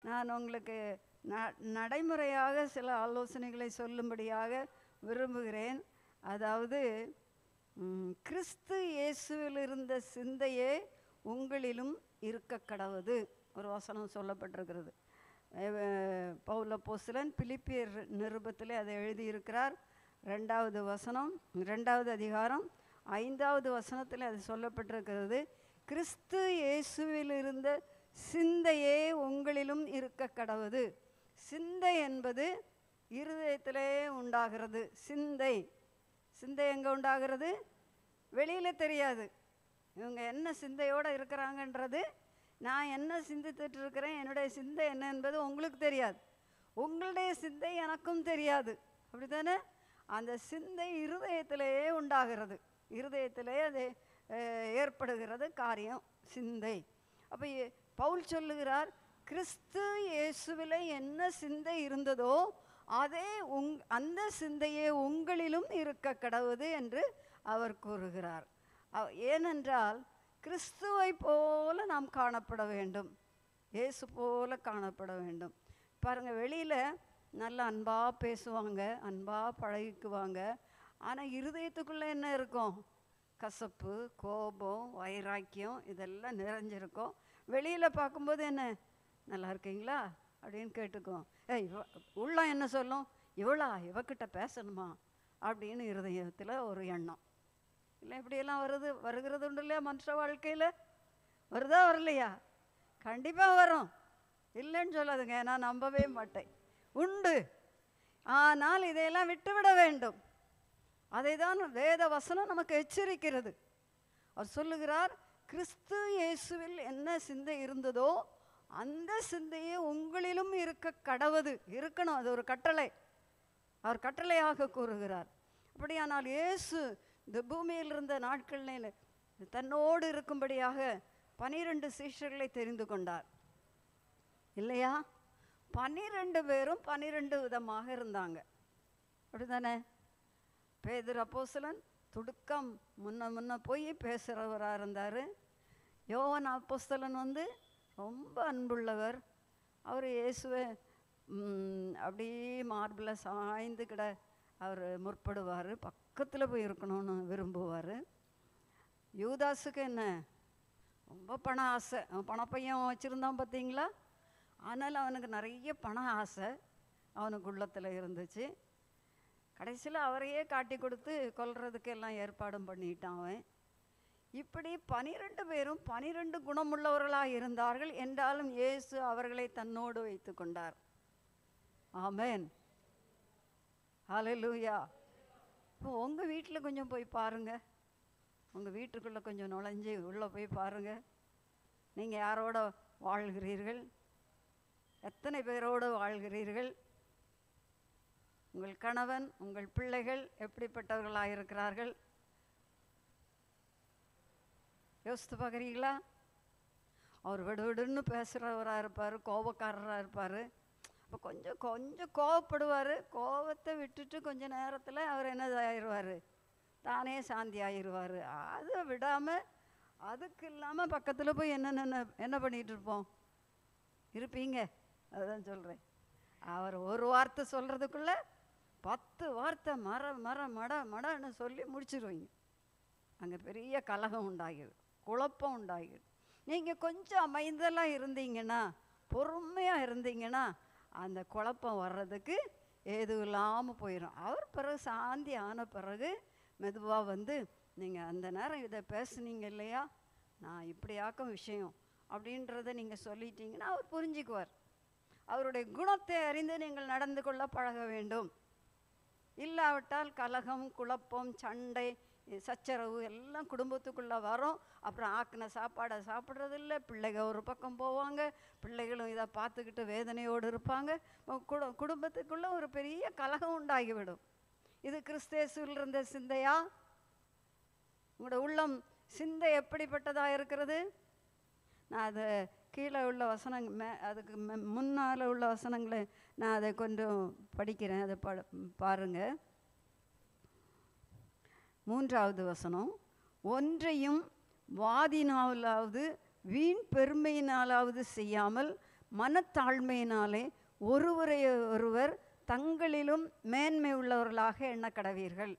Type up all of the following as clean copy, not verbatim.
நான் உங்களுக்கு நடைமுறையாக சில ஆலோசனைகளை சொல்லும்படியாக விரும்புகிறேன். அதாவது கிறிஸ்து இயேசுவில் இருந்த சிந்தையே உங்களிலும் இருக்க கடவுது ஒரு வசனம் சொல்லப்பட்டிருக்கிறது. பவுல் அப்போஸ்தலன் பிலிப்பியர் நிருபத்திலே அதை எழுதியிருக்கிறார். 2வது வசனம் 2வது அதிகாரம் 5வது வசனத்தில் அது சொல்லப்பட்டிருக்கிறது. கிறிஸ்து இயேசுவில் இருந்த சிந்தையே உங்களிலும் இருக்க கடவுது. சிந்தை என்பது இருதயத்திலே உண்டாகிறது. சிந்தை எங்கே உண்டாகிறது? வெளியில் தெரியாது. இவங்க என்ன சிந்தையோடு இருக்கிறாங்கன்றது, நான் என்ன சிந்தித்துட்டு இருக்கிறேன், என்னுடைய சிந்தை என்ன என்பது உங்களுக்கு தெரியாது. உங்களுடைய சிந்தை எனக்கும் தெரியாது. அப்படி தானே? அந்த சிந்தை இருதயத்திலேயே உண்டாகிறது. இருதயத்திலே அது ஏற்படுகிறது காரியம் சிந்தை. அப்போ பவுல் சொல்லுகிறார், கிறிஸ்து இயேசுவில் என்ன சிந்தை இருந்ததோ அதே அந்த சிந்தையே உங்களிலும் இருக்க கடவுது என்று அவர் கூறுகிறார். ஏனென்றால் கிறிஸ்துவை போல நாம் காணப்பட வேண்டும், இயேசு போல காணப்பட வேண்டும். பாருங்கள், வெளியில் நல்ல அன்பாக பேசுவாங்க, அன்பாக பழகிக்குவாங்க. ஆனால் இருதயத்துக்குள்ளே என்ன இருக்கும்? கசப்பு, கோபம், வைராக்கியம் இதெல்லாம் நிறைஞ்சிருக்கும். வெளியில் பார்க்கும்போது என்ன, நல்லா இருக்கீங்களா அப்படின்னு கேட்டுக்குவோம். உள்ளம் என்ன சொல்லும்? இவக்கிட்ட பேசணுமா அப்படின்னு இருதயத்தில் ஒரு எண்ணம் இல்லை. இப்படியெல்லாம் வருகிறது உண்டு இல்லையா? மனுஷ வாழ்க்கையில் வருதா வரலையா? கண்டிப்பாக வரும், இல்லைன்னு சொல்லாதுங்க, நான் நம்பவே மாட்டேன், உண்டு. ஆனால் இதையெல்லாம் விட்டுவிட வேண்டும். அதை தான் வேத வசனம் நமக்கு எச்சரிக்கிறது. அவர் சொல்லுகிறார், கிறிஸ்து இயேசுவில் என்ன சிந்தை இருந்ததோ அந்த சிந்தையே உங்களிலும் இருக்க கடவுது. இருக்கணும், அது ஒரு கட்டளை, அவர் கட்டளையாக கூறுகிறார். அப்படியானால் இயேசு இந்த பூமியில் இருந்த நாட்களில் தன்னோடு இருக்கும்படியாக 12 சீஷர்களை தெரிந்து கொண்டார் இல்லையா? 12 பேரும் 12 விதமாக இருந்தாங்க. அப்படிதானே? பேதுரு அப்போஸ்தலன் துடுக்கம் முன்ன போய் பேசுகிறவராக இருந்தார். யோவான் அப்போஸ்தலன் ரொம்ப அன்புள்ளவர். அவர் இயேசுவை அப்படியே மார்பில் சாய்ந்து கிட அவர் முற்படுவார், பக்கத்தில் போய் இருக்கணும்னு விரும்புவார். யூதாஸுக்கு என்ன, ரொம்ப பண ஆசை. அவன் பணப்பையன் வச்சுருந்தான் பார்த்தீங்களா? ஆனால் அவனுக்கு நிறைய பண ஆசை அவனுக்கு உள்ளத்தில் இருந்துச்சு. கடைசியில் அவரையே காட்டி கொடுத்து கொல்றதுக்கு எல்லாம் ஏற்பாடும் பண்ணிட்டான் அவன். இப்படி 12 பேரும் 12 குணமுள்ளவர்களாக இருந்தார்கள். என்றாலும் இயேசு அவர்களை தன்னோடு வைத்து கொண்டார். ஆமென், ஹல்லேலூயா. இப்போ உங்கள் வீட்டில் கொஞ்சம் போய் பாருங்கள், உங்கள் வீட்டுக்குள்ளே கொஞ்சம் நுழைஞ்சி உள்ளே போய் பாருங்கள். நீங்கள் யாரோட வாழ்கிறீர்கள்? எத்தனை பேரோடு வாழ்கிறீர்கள்? உங்கள் கணவன், உங்கள் பிள்ளைகள் எப்படிப்பட்டவர்களாக இருக்கிறார்கள்? யோசித்து பார்க்குறீங்களா? அவர் விடுவிடுன்னு பேசுகிறவராக இருப்பார், கோபக்காரராக இருப்பார். அப்போ கொஞ்சம் கோவப்படுவார். கோபத்தை விட்டுட்டு கொஞ்சம் நேரத்தில் அவர் என்ன ஆயிடுவார்? தானே சாந்தி ஆயிடுவார். அதை விடாமல், அதுக்கு இல்லாமல் பக்கத்தில் போய் என்ன பண்ணிகிட்டு இருப்பீங்க? அதுதான் சொல்கிறேன். அவர் ஒரு வார்த்தை சொல்கிறதுக்குள்ளே 10 வார்த்தை மடன்னு சொல்லி முடிச்சிருவீங்க. அங்கே பெரிய கலகம் உண்டாகிடும், குழப்பம் உண்டாகிடும். நீங்கள் கொஞ்சம் அமைதலாக இருந்தீங்கன்னா, பொறுமையாக இருந்தீங்கன்னா, அந்த குழப்பம் வர்றதுக்கு ஏதும் இல்லாமல் போயிடும். அவர் பிறகு சாந்தி ஆன பிறகு மெதுவாக நீங்கள் அந்த நேரம் இதை பேசுனீங்க இல்லையா, நான் இப்படியாக்கும் விஷயம் அப்படின்றத நீங்கள் சொல்லிட்டீங்கன்னா அவர் புரிஞ்சுக்குவார். அவருடைய குணத்தை அறிந்து நீங்கள் நடந்து கொள்ள பழக வேண்டும். இல்லாவிட்டால் கலகம், குழப்பம், சண்டை, சச்சரவு எல்லாம் குடும்பத்துக்குள்ளே வரும். அப்புறம் ஆக்கின சாப்பாடை சாப்பிட்றதில்ல, பிள்ளைகள் ஒரு பக்கம் போவாங்க, பிள்ளைகளும் இதை பார்த்துக்கிட்டு வேதனையோடு இருப்பாங்க. குடும்பத்துக்குள்ளே ஒரு பெரிய கலகம் உண்டாகிவிடும். இது கிறிஸ்தேசுவில் இருந்த சிந்தையா? உங்களோட உள்ளம் சிந்தை எப்படிப்பட்டதாக இருக்கிறது? நான் அதை கீழே உள்ள அதுக்கு முன்னால் உள்ள வசனங்களை நான் அதை கொஞ்சம் படிக்கிறேன், அதை பாருங்கள். 3வது வசனம், ஒன்றையும் வாதினாலாவது வீண் பெருமையினாலாவது செய்யாமல் மனத்தாழ்மையினாலே ஒருவரை ஒருவர் தங்களிலும் மேன்மை உள்ளவர்களாக எண்ண கடவீர்கள்.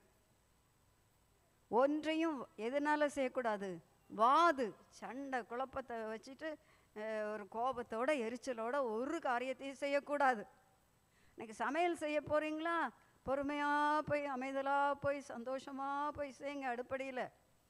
ஒன்றையும் எதனால செய்யக்கூடாது? வாது சண்டை குழப்பத்தை வச்சுட்டு ஒரு கோபத்தோட எரிச்சலோட ஒரு காரியத்தையும் செய்யக்கூடாது. இன்னைக்கு சமையல் செய்ய போகிறீங்களா, பொறுமையாக போய் அமைதலாக போய் சந்தோஷமாக போய் செய்யுங்க. அடுப்படியில்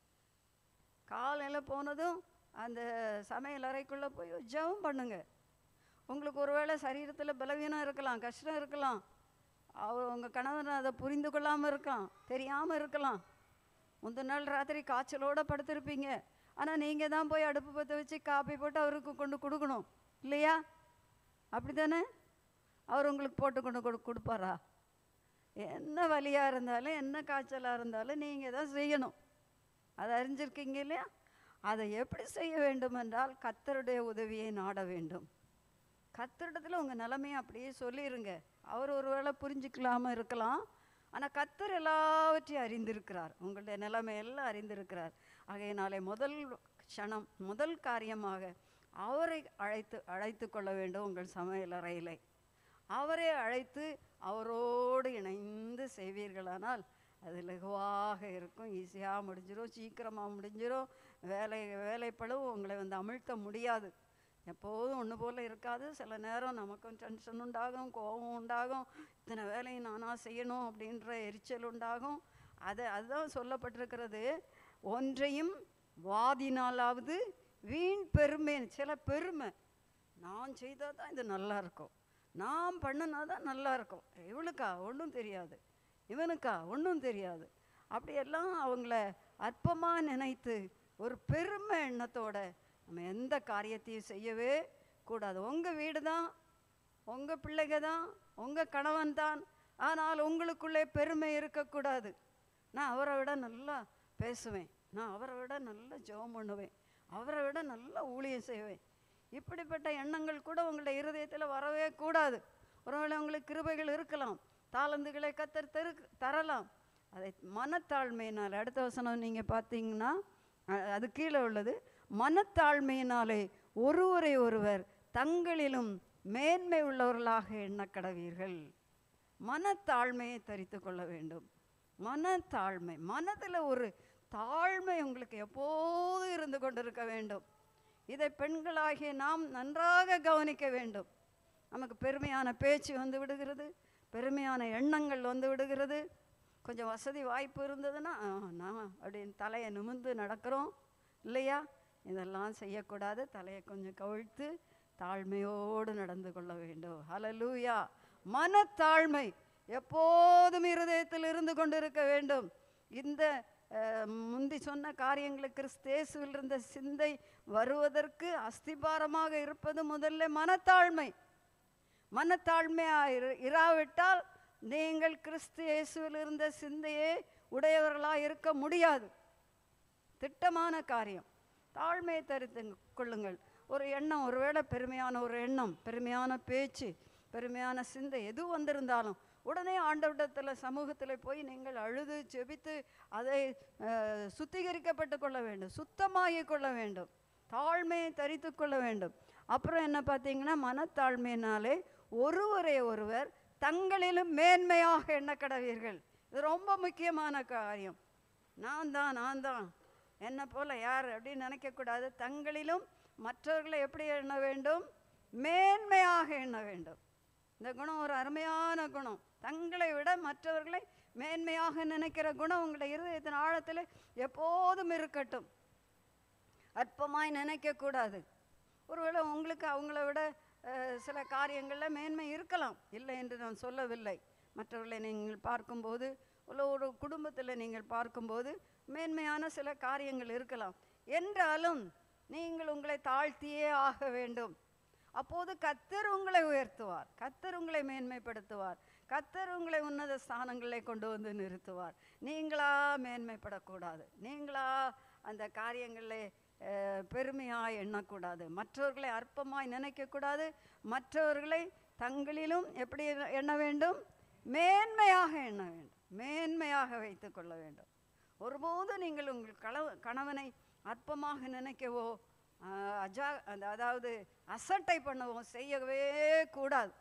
காலையில் போனதும் அந்த சமையல் அறைக்குள்ளே போய் ஜெபம் பண்ணுங்க. உங்களுக்கு ஒருவேளை சரீரத்தில் பலவீனம் இருக்கலாம், கஷ்டம் இருக்கலாம், உங்கள் கணவன் அதை புரிந்து கொள்ளாமல் இருக்கலாம், தெரியாமல் இருக்கலாம். முந்தின நாள் ராத்திரி காய்ச்சலோடு படுத்திருப்பீங்க. ஆனால் நீங்கள் தான் போய் அடுப்பு பற்ற வச்சு காப்பி போட்டு அவருக்கு கொண்டு கொடுக்கணும் இல்லையா? அப்படி தானே? அவர் உங்களுக்கு போட்டு கொண்டு கொடுப்பாரா? என்ன வலியாக இருந்தாலும் என்ன காய்ச்சலாக இருந்தாலும் நீங்கள் தான் செய்யணும். அதை அறிஞ்சிருக்கீங்க இல்லையா? அதை எப்படி செய்ய வேண்டும் என்றால் கர்த்தருடைய உதவியை நாட வேண்டும். கர்த்தரிடத்தில் உங்கள் நிலைமையை அப்படியே சொல்லிடுங்க. அவர் ஒருவேளை புரிஞ்சுக்கலாமல் இருக்கலாம், ஆனால் கர்த்தர் எல்லாவற்றையும் அறிந்திருக்கிறார், உங்களுடைய நிலைமையெல்லாம் அறிந்திருக்கிறார். ஆகையினாலே முதல் காரியமாக அவரை அழைத்து கொள்ள வேண்டும். உங்கள் சமையல் அறையிலே அவரை அழைத்து அவரோடு இணைந்து செய்வீர்களானால் அது லகுவாக இருக்கும், ஈஸியாக முடிஞ்சிடும், சீக்கிரமாக முடிஞ்சிடும். வேலைப்பளவு உங்களை அமிழ்த்த முடியாது. எப்போதும் ஒன்று போல் இருக்காது. சில நேரம் நமக்கும் டென்ஷன் உண்டாகும், கோபம் உண்டாகும், இத்தனை வேலையும் நானாக செய்யணும் அப்படின்ற எரிச்சல் உண்டாகும். அதுதான் சொல்லப்பட்டிருக்கிறது, ஒன்றையும் வாதினாலாவது வீண் பெருமை. சில பெருமை, நான் செய்தால் தான் இது நல்லா இருக்கும், நான் பண்ணினா தான் நல்லா இருக்கும், இவளுக்கா ஒன்றும் தெரியாது, இவனுக்கா ஒன்றும் தெரியாது, அப்படியெல்லாம் அவங்கள அற்பமாக நினைத்து ஒரு பெருமை எண்ணத்தோட நம்ம எந்த காரியத்தையும் செய்யவே கூடாது. உங்கள் வீடு தான், உங்கள் பிள்ளைங்க தான், உங்கள் கணவன் தான், ஆனால் உங்களுக்குள்ளே பெருமை இருக்கக்கூடாது. நான் அவரை விட நல்லா பேசுவேன், நான் அவரை விட நல்லா ஜெபம் பண்ணுவேன், அவரை விட நல்லா ஊழியம் செய்வேன், இப்படிப்பட்ட எண்ணங்கள் கூட உங்களுடைய இருதயத்தில் வரவே கூடாது. ஒருவேளை உங்களுக்கு கிருபைகள் இருக்கலாம், தாளந்துகளை கர்த்தர் தரலாம். அதை மனத்தாழ்மையினால், அடுத்த வசனம் நீங்கள் பார்த்தீங்கன்னா அது கீழே உள்ளது, மனத்தாழ்மையினாலே ஒருவரை ஒருவர் தங்களிலும் மேன்மை உள்ளவர்களாக எண்ண கடவீர்கள். மனத்தாழ்மையை தரித்து கொள்ள வேண்டும். மனத்தாழ்மை, மனதில் ஒரு தாழ்மை உங்களுக்கு எப்போது இருந்து கொண்டிருக்க வேண்டும். இதை பெண்களாகிய நாம் நன்றாக கவனிக்க வேண்டும். நமக்கு பெருமையான பேச்சு வந்து விடுகிறது, பெருமையான எண்ணங்கள் வந்து விடுகிறது. கொஞ்சம் வசதி வாய்ப்பு இருந்ததுன்னா நான் அப்படின்னு தலையை நிமிர்ந்து நடக்கிறோம் இல்லையா? இதெல்லாம் செய்யக்கூடாது. தலையை கொஞ்சம் கவிழ்த்து தாழ்மையோடு நடந்து கொள்ள வேண்டும். ஹல்லேலூயா! மனத்தாழ்மை எப்போதும் இருதயத்தில் இருந்து கொண்டிருக்க வேண்டும். இந்த முந்தி சொன்ன காரியங்களுக்கு கிறிஸ்தேசுவில் இருந்த சிந்தை வருவதற்கு அஸ்திபாரமாக இருப்பது முதல்ல மனத்தாழ்மை. மனத்தாழ்மையாக இராவிட்டால் நீங்கள் கிறிஸ்து இயேசுவில் இருந்த சிந்தையே உடையவர்களாக இருக்க முடியாது. திட்டமான காரியம். தாழ்மையை தரித்து கொள்ளுங்கள். ஒரு எண்ணம், ஒருவேளை பெருமையான ஒரு எண்ணம், பெருமையான பேச்சு, பெருமையான சிந்தை எது வந்திருந்தாலும் உடனே ஆண்டவரிடத்தில் சமூகத்தில் போய் நீங்கள் அழுது ஜெபித்து அதை சுத்திகரிக்கப்பட்டு கொள்ள வேண்டும், சுத்தமாகி கொள்ள வேண்டும், தாழ்மையை தரித்து கொள்ள வேண்டும். அப்புறம் என்ன பார்த்தீங்கன்னா, மனத்தாழ்மையினாலே ஒருவரை ஒருவர் தங்களிலும் மேன்மையாக எண்ண கடவீர்கள். இது ரொம்ப முக்கியமான காரியம். நான் தான் என்னை போல யார் அப்படின்னு நினைக்கக்கூடாது. தங்களிலும் மற்றவர்களை எப்படி எண்ண வேண்டும்? மேன்மையாக எண்ண வேண்டும். இந்த குணம் ஒரு அருமையான குணம். தங்களை விட மற்றவர்களை மேன்மையாக நினைக்கிற குணம் உங்களுடைய இருதயத்தின் ஆழத்தில் எப்போதும் இருக்கட்டும். அற்பமாய் நினைக்கக்கூடாது. ஒருவேளை உங்களுக்கு அவங்கள விட சில காரியங்களில் மேன்மை இருக்கலாம், இல்லை என்று நான் சொல்லவில்லை. மற்றவர்களை நீங்கள் பார்க்கும்போது, ஒரு குடும்பத்தில் நீங்கள் பார்க்கும்போது மேன்மையான சில காரியங்கள் இருக்கலாம். என்றாலும் நீங்கள் உங்களை தாழ்த்தியே ஆக வேண்டும். அப்போது கர்த்தர் உங்களை உயர்த்துவார், கர்த்தர் உங்களை மேன்மைப்படுத்துவார், கர்த்தர் உங்களை உன்னத ஸ்தானங்களை கொண்டு வந்து நிறுத்துவார். நீங்களா மேன்மைப்படக்கூடாது, நீங்களா அந்த காரியங்களை பெருமையாக எண்ணக்கூடாது, மற்றவர்களை அற்பமாய் நினைக்கக்கூடாது. மற்றவர்களை தங்களிலும் எப்படி எண்ண வேண்டும்? மேன்மையாக எண்ண வேண்டும், மேன்மையாக வைத்து கொள்ள வேண்டும். ஒருபோது நீங்கள் உங்கள் கணவனை அற்பமாக நினைக்கவோ அதாவது அசட்டை பண்ணுவோம், செய்யவே கூடாது.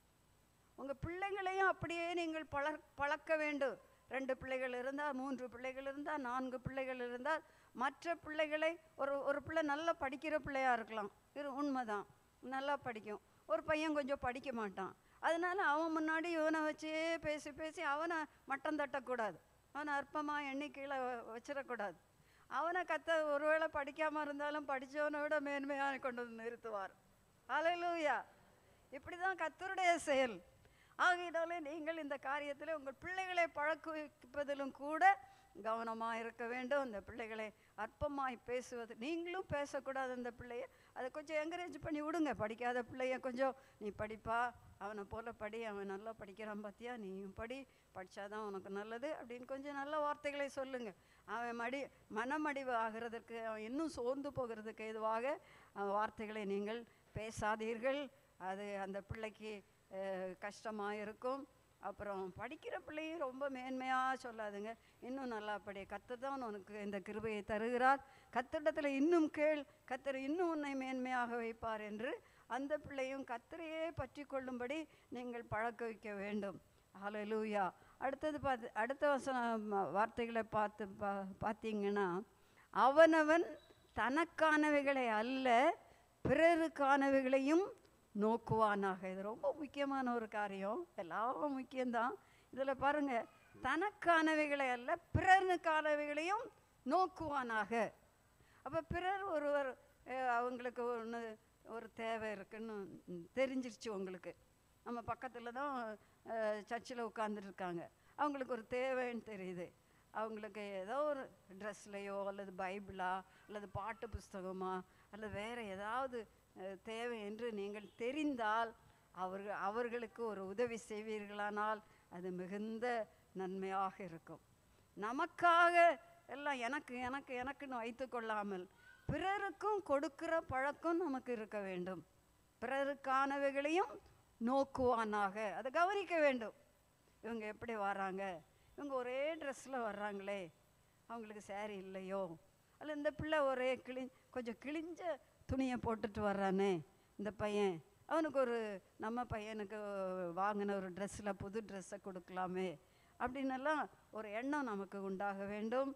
உங்கள் பிள்ளைங்களையும் அப்படியே நீங்கள் பழக்க வேண்டும். 2 பிள்ளைகள் இருந்தால், 3 பிள்ளைகள் இருந்தால், 4 பிள்ளைகள் இருந்தால், மற்ற பிள்ளைகளை ஒரு பிள்ளை நல்லா படிக்கிற பிள்ளையாக இருக்கலாம், உண்மைதான், நல்லா படிக்கும். ஒரு பையன் கொஞ்சம் படிக்க மாட்டான். அதனால அவன் முன்னாடி இவனை வச்சே பேசி பேசி அவனை மட்டம் தட்டக்கூடாது, அவனை அற்பமாக எண்ணி கீழே வச்சிடக்கூடாது. அவனை ஒருவேளை படிக்காமல் இருந்தாலும் படித்தவனை விட மேன்மையாக கொண்டு வந்து நிறுத்துவார். அல்லேலூயா. இப்படி தான் கர்த்தருடைய செயல். ஆகையினாலே நீங்கள் இந்த காரியத்தில் உங்கள் பிள்ளைகளை பழக்குவிப்பதிலும் கூட கவனமாக இருக்க வேண்டும். இந்த பிள்ளைகளை அற்பமாய் பேசுவது, நீங்களும் பேசக்கூடாது. அந்த பிள்ளைய அதை கொஞ்சம் என்கரேஜ் பண்ணி விடுங்க. படிக்காத பிள்ளைய கொஞ்சம், நீ படிப்பா, அவனை போல் படி, அவன் நல்லா படிக்கிறான் பார்த்தியா, நீயும் படித்தாதான் உனக்கு நல்லது அப்படின்னு கொஞ்சம் நல்ல வார்த்தைகளை சொல்லுங்கள். அவன் மனமடிவு ஆகிறதுக்கு, அவன் இன்னும் சோர்ந்து போகிறதுக்கு ஏதுவாக வார்த்தைகளை நீங்கள் பேசாதீர்கள். அது அந்த பிள்ளைக்கு கஷ்டமாக இருக்கும். அப்புறம் படிக்கிற பிள்ளையும் ரொம்ப மேன்மையாக சொல்லாதுங்க, இன்னும் நல்லா படி, கர்த்தர் தான் உனக்கு இந்த கிருபையை தருகிறார், கர்த்தரிடத்தில் இன்னும் கேள், கர்த்தர் இன்னும் உன்னை மேன்மையாக வைப்பார் என்று அந்த பிள்ளையும் கர்த்தரையே பற்றி கொள்ளும்படி நீங்கள் பழக்க வைக்க வேண்டும். ஹல்லேலூயா. அடுத்த வார்த்தைகளை பார்த்தீங்கன்னா, அவனவன் தனக்கானவைகளை அல்ல பிறருக்கானவைகளையும் நோக்குவானாக. இது ரொம்ப முக்கியமான ஒரு காரியம், எல்லாரும் முக்கியம்தான். இதில் பாருங்கள், தனக்கானவைகளை அல்ல பிறருக்கானவைகளையும் நோக்குவானாக. அப்போ பிறர் ஒருவர் அவங்களுக்கு ஒரு தேவை இருக்குன்னு தெரிஞ்சிருச்சு உங்களுக்கு. நம்ம பக்கத்தில் தான் சர்ச்சில் உட்காந்துருக்காங்க, அவங்களுக்கு ஒரு தேவைன்னு தெரியுது. அவங்களுக்கு ஏதோ ஒரு ட்ரெஸ்லையோ அல்லது பைபிளா அல்லது பாட்டு புஸ்தகமா அல்லது வேறு ஏதாவது தேவை என்று நீங்கள் தெரிந்தால் அவர்களுக்கு ஒரு உதவி செய்வீர்களானால் அது மிகுந்த நன்மையாக இருக்கும். நமக்காக எல்லாம் எனக்கு எனக்கு எனக்குன்னு வைத்து கொள்ளாமல் பிறருக்கும் கொடுக்கிற பழக்கம் நமக்கு இருக்க வேண்டும். பிறருக்கானவைகளையும் நோக்குவானாக, அதை கவனிக்க வேண்டும். இவங்க எப்படி வராங்க, இவங்க ஒரே ட்ரெஸ்ஸில் வர்றாங்களே, அவங்களுக்கு சேரீ இல்லையோ, அல்ல இந்த பிள்ளை ஒரே கொஞ்சம் கிழிஞ்ச துணியை போட்டுட்டு வர்றானே இந்த பையன், அவனுக்கு நம்ம பையனுக்கு வாங்கின ஒரு ட்ரெஸ்ஸில் புது ட்ரெஸ்ஸை கொடுக்கலாமே அப்படின்னெல்லாம் ஒரு எண்ணம் நமக்கு உண்டாக வேண்டும்.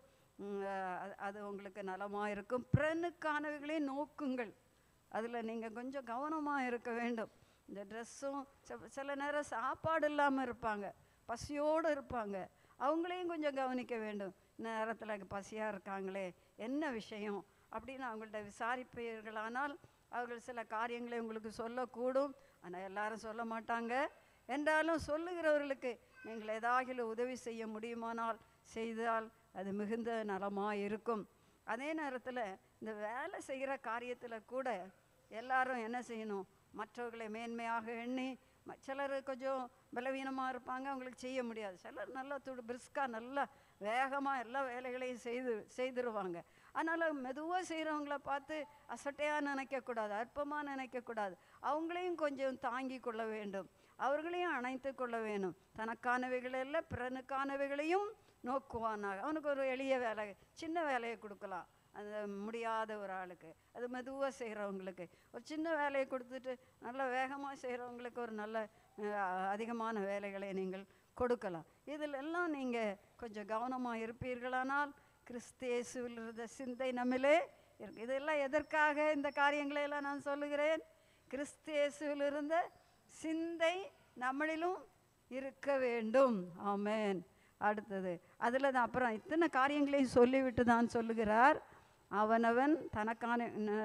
அது உங்களுக்கு நலமாக இருக்கும். பிறனுக்கானவைகளையும் நோக்குங்கள், அதில் நீங்கள் கொஞ்சம் கவனமாக இருக்க வேண்டும். இந்த ட்ரெஸ்ஸும் சில நேரம் சாப்பாடு இல்லாமல் இருப்பாங்க, பசியோடு இருப்பாங்க, அவங்களையும் கொஞ்சம் கவனிக்க வேண்டும். நேரத்தில் பசியாக இருக்காங்களே, என்ன விஷயம் அப்படின்னு அவங்கள்ட்ட விசாரிப்பீர்களானால் அவர்கள் சில காரியங்களை உங்களுக்கு சொல்லக்கூடும். ஆனால் எல்லாரும் சொல்ல மாட்டாங்க. என்றாலும் சொல்லுகிறவர்களுக்கு நீங்கள் ஏதாவது உதவி செய்ய முடியுமானால் செய்தால் அது மிகுந்த நலமாக இருக்கும். அதே நேரத்தில் இந்த வேலை செய்கிற காரியத்தில் கூட எல்லாரும் என்ன செய்யணும், மற்றவர்களை மேன்மையாக எண்ணி, சிலர் கொஞ்சம் பலவீனமாக இருப்பாங்க, அவங்களுக்கு செய்ய முடியாது. சிலர் நல்லா பிரிஸ்காக நல்லா வேகமாக எல்லா வேலைகளையும் செய்திருவாங்க. அதனால் மெதுவாக செய்கிறவங்கள பார்த்து அசட்டையாக நினைக்கக்கூடாது, அற்பமாக நினைக்கக்கூடாது. அவங்களையும் கொஞ்சம் தாங்கி கொள்ள வேண்டும், அவர்களையும் அணைத்து கொள்ள வேணும். தனக்கானவைகள பிறனுக்கானவைகளையும் நோக்குவானாக. அவனுக்கு ஒரு எளிய வேலை, சின்ன வேலையை கொடுக்கலாம் அந்த முடியாத ஒரு ஆளுக்கு, அது மெதுவாக செய்கிறவங்களுக்கு ஒரு சின்ன வேலையை கொடுத்துட்டு நல்ல வேகமாக செய்கிறவங்களுக்கு ஒரு நல்ல அதிகமான வேலைகளை நீங்கள் கொடுக்கலாம். இதில் எல்லாம் நீங்கள் கொஞ்சம் கவனமாக இருப்பீர்களானால் கிறிஸ்து இயேசுவில் இருந்த சிந்தை நம்மிலே இருக்கு. இதெல்லாம் எதற்காக இந்த காரியங்களையெல்லாம் நான் சொல்லுகிறேன்? கிறிஸ்து இயேசுவில் இருந்த சிந்தை நம்மளிலும் இருக்க வேண்டும். ஆமென். அடுத்தது அதில் தான் அப்புறம் இத்தனை காரியங்களையும் சொல்லிவிட்டு தான் சொல்லுகிறார், அவனவன் தனக்கான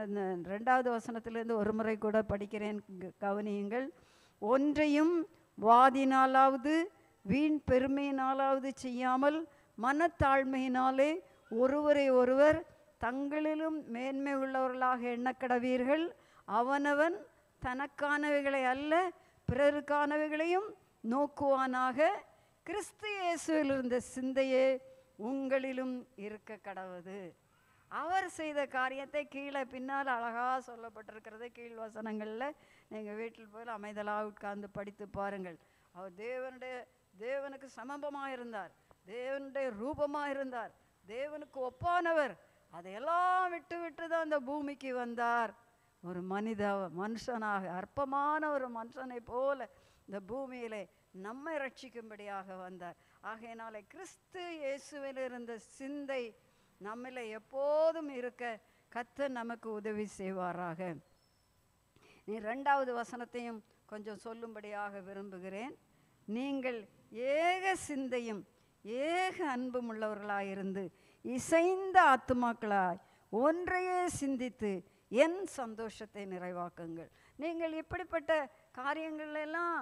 2வது வசனத்திலிருந்து ஒரு முறை கூட படிக்கிறேன், கவனியுங்கள். ஒன்றையும் வாதினாலாவது வீண் பெருமையினாலாவது செய்யாமல் மனத்தாழ்மையினாலே ஒருவரை ஒருவர் தங்களிலும் மேன்மை உள்ளவர்களாக எண்ணக்கடவீர்கள். அவனவன் தனக்கானவைகளை அல்ல பிறருக்கானவைகளையும் நோக்குவானாக. கிறிஸ்து இயேசுவில் இருந்த சிந்தையே உங்களிலும் இருக்க கடவுது. அவர் செய்த காரியத்தை கீழே பின்னால் அழகாக சொல்லப்பட்டிருக்கிறது. கீழ் வசனங்களில் நீங்கள் வீட்டில் போய் அமைதலாக உட்கார்ந்து படித்து பாருங்கள். அவர் தேவனுக்கு சமபமாக இருந்தார், தேவனுடைய ரூபமாக இருந்தார், தேவனுக்கு ஒப்பானவர். அதையெல்லாம் விட்டு விட்டு தான் இந்த பூமிக்கு வந்தார். ஒரு மனுஷனாக, அற்பமான ஒரு மனுஷனை போல இந்த பூமியிலே நம்மை ரட்சிக்கும்படியாக வந்தார். ஆகையினாலே கிறிஸ்து இயேசுவில் இருந்த சிந்தை நம்மளை எப்போதும் இருக்க கர்த்தர் நமக்கு உதவி செய்வாராக. நீ 2வது வசனத்தையும் கொஞ்சம் சொல்லும்படியாக விரும்புகிறேன். நீங்கள் ஏக சிந்தையும் ஏக அன்பும் உள்ளவர்களாயிருந்து இசைந்த ஆத்துமாக்களாய் ஒன்றையே சிந்தித்து என் சந்தோஷத்தை நிறைவாக்குங்கள். நீங்கள் இப்படிப்பட்ட காரியங்களெல்லாம்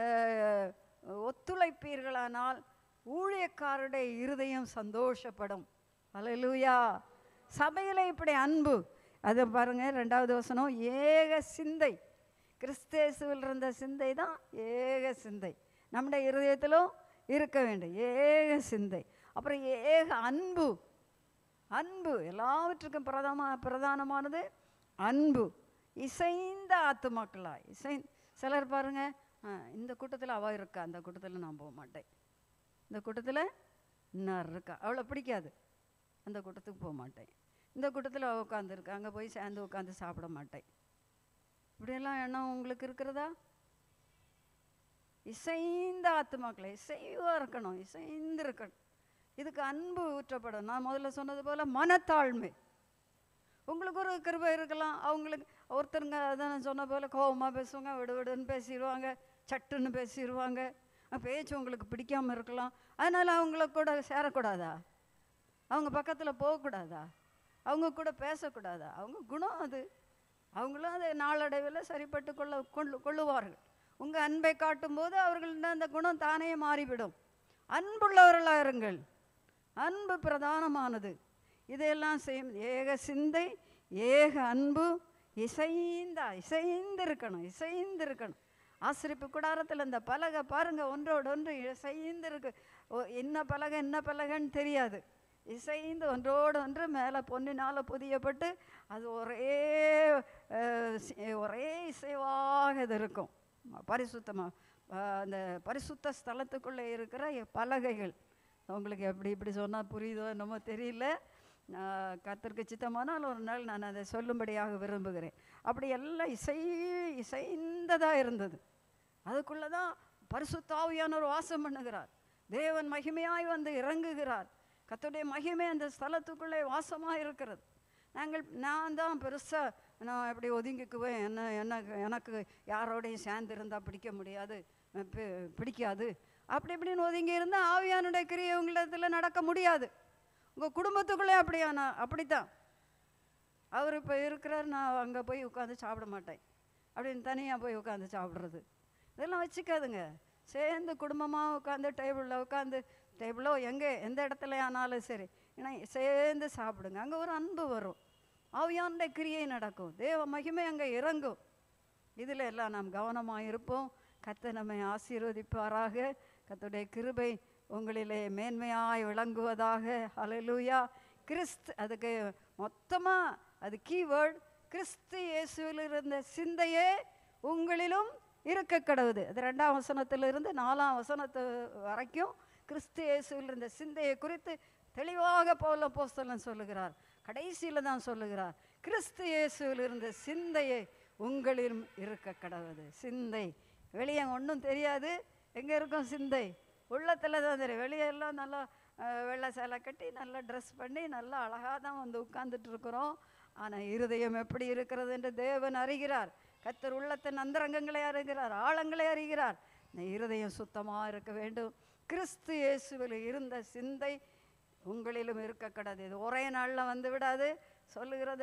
ஒத்துழைப்பீர்களானால் ஊழியக்காரருடைய இருதயம் சந்தோஷப்படும். அல்லேலூயா. சபையில் இப்படி அன்பு, அதை பாருங்க 2வது வசனம், ஏக சிந்தை. கிறிஸ்தேசுவில் இருந்த சிந்தை தான் ஏக சிந்தை நம்முடைய இருதயத்திலும் இருக்க வேண்டும். ஏக சிந்தை. அப்புறம் ஏக அன்பு. அன்பு எல்லாவற்றுக்கும் பிரதானமானது அன்பு. இசைந்த ஆத்துமாக்களா, சிலர் பாருங்க, இந்த கூட்டத்தில் அவள் இருக்கா, அந்த கூட்டத்தில் நான் போக மாட்டேன், இந்த கூட்டத்தில் இன்னார் இருக்கா, அவளை பிடிக்காது, அந்த கூட்டத்துக்கு போக மாட்டேன், இந்த கூட்டத்தில் அவள் உட்காந்துருக்கா, அங்கே போய் சேர்ந்து உட்காந்து சாப்பிட மாட்டேன். இப்படியெல்லாம் எண்ணம் உங்களுக்கு இருக்கிறதா? இசைந்த ஆத்துமாக்களை இசைவாக இருக்கணும், இசைந்து இருக்கணும். இதுக்கு அன்பு ஊற்றப்படும். நான் முதல்ல சொன்னது போல் மனத்தாழ்மை. உங்களுக்கு ஒரு கிருபை இருக்கலாம், அவங்களுக்கு ஒருத்தருங்க அதான் சொன்ன போல் கோபமாக பேசுவாங்க, விடுன்னு பேசிடுவாங்க, சட்டுன்னு பேசிடுவாங்க, பேச்சு உங்களுக்கு பிடிக்காமல் இருக்கலாம். அதனால் அவங்கள கூட சேரக்கூடாதா? அவங்க பக்கத்தில் போகக்கூடாதா? அவங்க கூட பேசக்கூடாதா? அவங்க குணம் அது. அவங்களும் அதை நாளடைவில் சரிப்பட்டு கொள்ளுவார்கள். உங்கள் அன்பை காட்டும்போது அவர்கள்ட்ட அந்த குணம் தானே மாறிவிடும். அன்புள்ளவர்களாக இருங்கள். அன்பு பிரதானமானது. இதையெல்லாம் செய்யும். ஏக சிந்தை, ஏக அன்பு, இசைந்து இருக்கணும். ஆசிரிப்பு கூடாரத்தில் இந்த பலகை பாருங்க, ஒன்றோடு ஒன்று இசைந்து இருக்கு. என்ன பலகைன்னு தெரியாது. இசைந்து ஒன்றோடு ஒன்று மேலே பொன்னினால் புதியப்பட்டு அது ஒரே இசைவாக இது இருக்கும். பரிசுத்தமாக அந்த பரிசுத்த ஸ்தலத்துக்குள்ளே இருக்கிற பலகைகள். உங்களுக்கு இப்படி சொன்னால் புரியுதோ என்னமோ தெரியல. கர்த்தருக்கு சித்தமானால் ஒரு நாள் நான் அதை சொல்லும்படியாக விரும்புகிறேன். அப்படி எல்லாம் இசைந்ததாக இருந்தது. அதுக்குள்ளே தான் பரிசுத்த ஆவியானவர் வாசம் பண்ணுகிறார். தேவன் மகிமையாய் வந்து இறங்குகிறார். கர்த்தருடைய மகிமை அந்த ஸ்தலத்துக்குள்ளே வாசமாக இருக்கிறது. நான் தான் பெருசாக நான் எப்படி ஒதுங்கிக்குவேன், எனக்கு யாரோடையும் சேர்ந்து இருந்தால் பிடிக்காது அப்படி இப்படின்னு ஒதுங்கி இருந்தால் ஆவியானுடைய கிரியை உங்களிடத்தில் நடக்க முடியாது. உங்கள் குடும்பத்துக்குள்ளே அப்படித்தான். அவர் இப்போ இருக்கிறார், நான் அங்கே போய் உட்காந்து சாப்பிட மாட்டேன் அப்படின்னு தனியாக போய் உட்காந்து சாப்பிட்றது இதெல்லாம் வச்சுக்காதுங்க. சேர்ந்து குடும்பமாக உட்காந்து டேபிளோ எந்த இடத்துல ஆனாலும் சரி, ஏன்னா சேர்ந்து சாப்பிடுங்க. அங்கே ஒரு அன்பு வரும், ஆவியானுடைய கிரியை நடக்கும், தேவ மகிமை அங்கே இறங்கும். இதில் எல்லாம் நாம் கவனமாக இருப்போம். கர்த்தர் நம்மை ஆசீர்வதிப்பாராக. கர்த்தருடைய கிருபை உங்களிலே மேன்மையாய் விளங்குவதாக. ஹல்லேலூயா. அதுக்கு மொத்தமாக அது கீவேர்டு கிறிஸ்து இயேசுவில் இருந்த சிந்தையே உங்களிலும் இருக்க கடவுது. அது 2ஆம் வசனத்திலிருந்து 4ஆம் வசனத்து வரைக்கும் கிறிஸ்து இயேசுவில் இருந்த சிந்தையை குறித்து தெளிவாக பவுல் அப்போஸ்தலன் சொல்லுகிறார். கடைசியில் தான் சொல்லுகிறார், கிறிஸ்து இயேசுவில் இருந்த சிந்தையை உங்களிலும் இருக்க கடவுது. சிந்தை வெளியே ஒன்றும் தெரியாது. எங்கே இருக்கும் சிந்தை? உள்ளத்தில் தான் தெரியும். வெளியெல்லாம் நல்லா வெள்ளை சேலை கட்டி நல்லா ட்ரெஸ் பண்ணி நல்லா அழகாக தான் வந்து உட்கார்ந்துட்டு இருக்கிறோம். ஆனால் இருதயம் எப்படி இருக்கிறது என்று தேவன் அறிகிறார். கர்த்தர் உள்ளத்தின் அந்தரங்கங்களை அறிகிறார், ஆழங்களை அறிகிறார். இந்த இருதயம் சுத்தமாக இருக்க வேண்டும். கிறிஸ்து இயேசுவில் இருந்த சிந்தை உங்களிலும் இருக்க கடவுது. இது ஒரே நாளில் வந்து விடாது. சொல்லுகிறது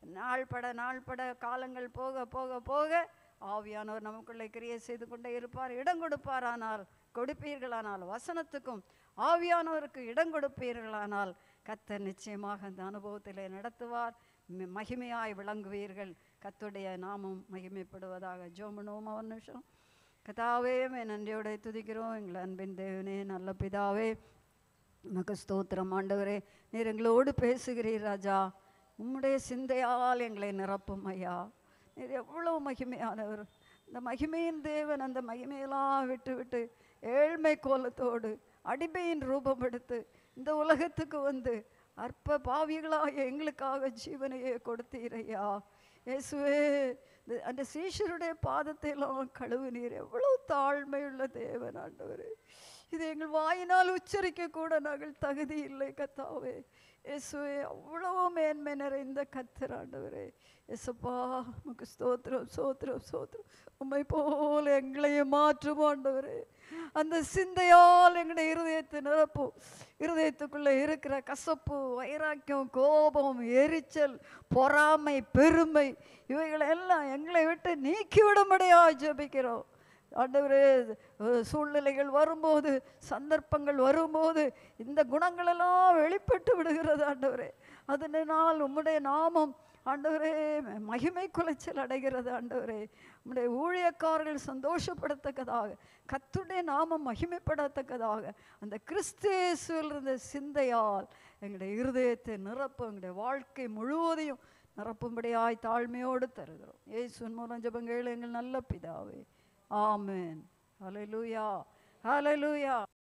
நாள்பட காலங்கள் போக போக போக ஆவியானவர் நமக்குள்ளே கிரியை செய்து கொண்டே இருப்பார். இடம் கொடுப்பீர்களானால் வசனத்துக்கும் ஆவியானவருக்கு இடம் கொடுப்பீர்களானால் கர்த்தர் நிச்சயமாக அந்த அனுபவத்திலே நடத்துவார். மகிமையாய் விளங்குவீர்கள். கர்த்தருடைய நாமம் மகிமைப்படுவதாக. ஜெபம் ஒரு நிமிஷம். கர்த்தாவே, நன்றியோட துதிக்கிறோம். எங்கள் அன்பின் தேவனே, நல்ல பிதாவே, உமக்கு ஸ்தோத்திரம். ஆண்டவரே, நீர் எங்களோடு பேசுகிறீர் ராஜா. உம்முடைய சிந்தையால் எங்களை நிரப்பும் ஐயா. நீர் எவ்வளோ மகிமையானவர். இந்த மகிமையின் தேவன் அந்த மகிமையெல்லாம் விட்டு ஏழ்மை கோலத்தோடு அடிமையின் ரூபம் எடுத்து இந்த உலகத்துக்கு வந்து அற்ப பாவிகளாக எங்களுக்காக ஜீவனையே கொடுத்தீரையா. இயேசுவே, அந்த சீஷருடைய பாதத்தை எல்லாம் கழுவுனீர். எவ்வளவு தாழ்மையுள்ள தேவன் ஆண்டவரே. இது எங்கள் வாயினால் உச்சரிக்க கூட நாங்கள் தகுதி இல்லை கர்த்தாவே. இயேசுவே, அவ்வளவு மேன்மை நிறைந்த கர்த்தர் ஆண்டவரே. இயேசுப்பா, உமக்கு ஸ்தோத்திரம் ஸ்தோத்திரம் ஸ்தோத்திரம். உம்மை போல எங்களையும் மாற்றும் ஆண்டவரே. அந்த சிந்தையால் எங்களுடைய இருதயத்தை நிரப்பும். இருதயத்துக்குள்ளே இருக்கிற கசப்பு, வைராக்கியம், கோபம், எரிச்சல், பொறாமை, பெருமை இவைகளெல்லாம் எங்களை விட்டு நீக்கிவிடும்படியாக ஜெபிக்கிறோம் ஆண்டவரே. சூழ்நிலைகள் வரும்போது, சந்தர்ப்பங்கள் வரும்போது இந்த குணங்களெல்லாம் வெளிப்பட்டு விடுகிறது ஆண்டவரே. அதனால் உம்முடைய நாமம் ஆண்டவரே மகிமை குலைச்சல் அடைகிறது ஆண்டவரே. உம்முடைய ஊழியக்காரர்கள் சந்தோஷப்படத்தக்கதாக, கர்த்தருடைய நாமம் மகிமைப்படத்தக்கதாக அந்த கிறிஸ்து இயேசுவில் இருந்த சிந்தையால் எங்களுடைய இருதயத்தை நிரப்ப, எங்களுடைய வாழ்க்கை முழுவதையும் நிரப்பும்படியாய் தாழ்மையோடு தருகிறோம். இயேசுவின் மூலம் ஜெபங்கள் எங்கள் நல்ல பிதாவே. ஆமென். ஹல்லேலூயா, ஹல்லேலூயா.